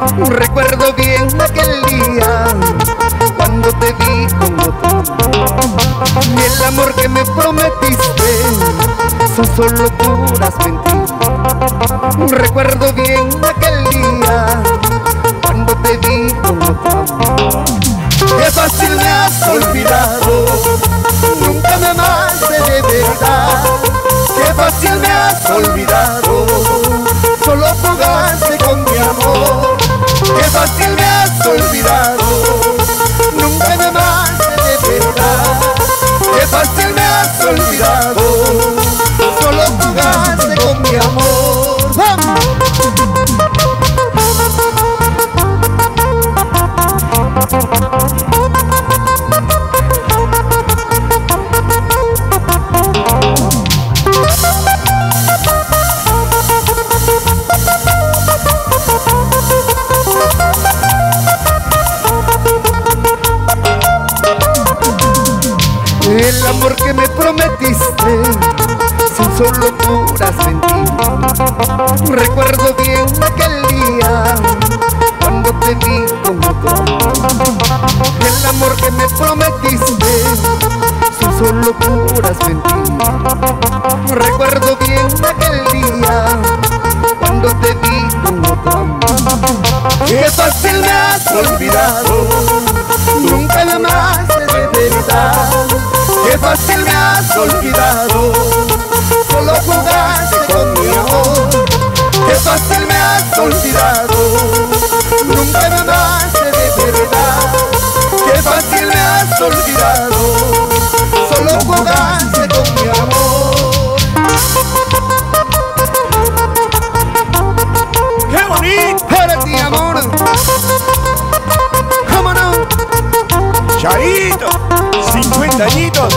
Recuerdo bien aquel día cuando te vi con otro, y el amor que me prometiste son solo puras mentiras. Recuerdo bien aquel día cuando te vi con otro. Qué fácil me has olvidado, nunca me amaste de verdad. Qué fácil me has olvidado, solo jugaste con mi amor. Qué fácil me has olvidado, nunca me amaste de verdad. Qué fácil me has olvidado, solo jugaste con mi amor. ¡Vamos! El amor que me prometiste son solo puras mentiras. Recuerdo bien aquel día cuando te vi con otro. El amor que me prometiste son solo puras mentiras. Recuerdo bien aquel día cuando te vi con otro. Qué fácil me has olvidado, nunca me amaste de verdad. Qué fácil me has olvidado, solo jugaste con mi amor. Qué fácil me has olvidado, nunca me amaste de verdad. Qué fácil me has olvidado, solo jugaste con mi amor. ¡Qué bonito! Para ti, amor. ¿Cómo no? Charito, 50 añitos.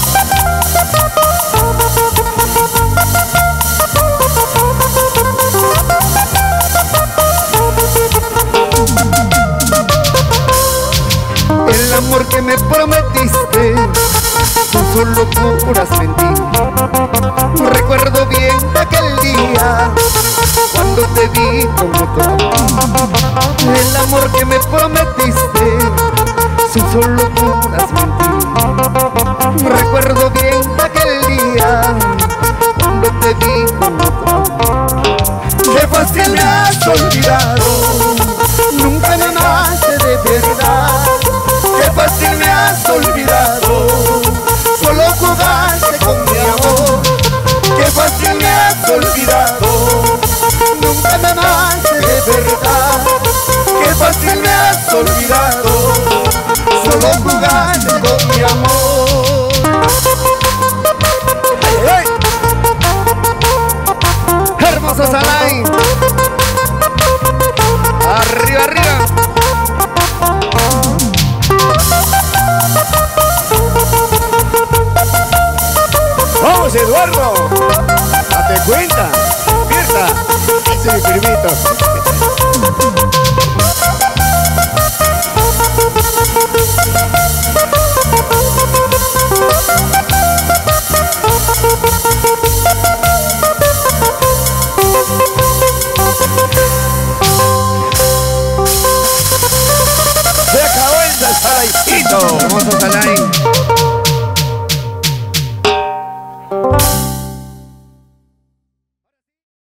El amor que me prometiste son solo puras mentiras. Recuerdo bien aquel día cuando te vi con otro. El amor que me prometiste son solo puras mentiras. Recuerdo bien aquel día cuando te vi con otro. Qué fácil me has olvidado, nunca me amaste de verdad. Qué fácil me has olvidado, solo jugaste con mi amor. Qué fácil me has olvidado, nunca me amaste de verdad. Qué fácil me has olvidado, solo jugaste con mi amor. ¡Hey! Hermoso Salay, arriba, arriba. ¡Vamos, Eduardo! ¡Date cuenta! ¡Despierta! ¡Ese es mi primito! Se acabó el Salaycito. Hermoso Salay.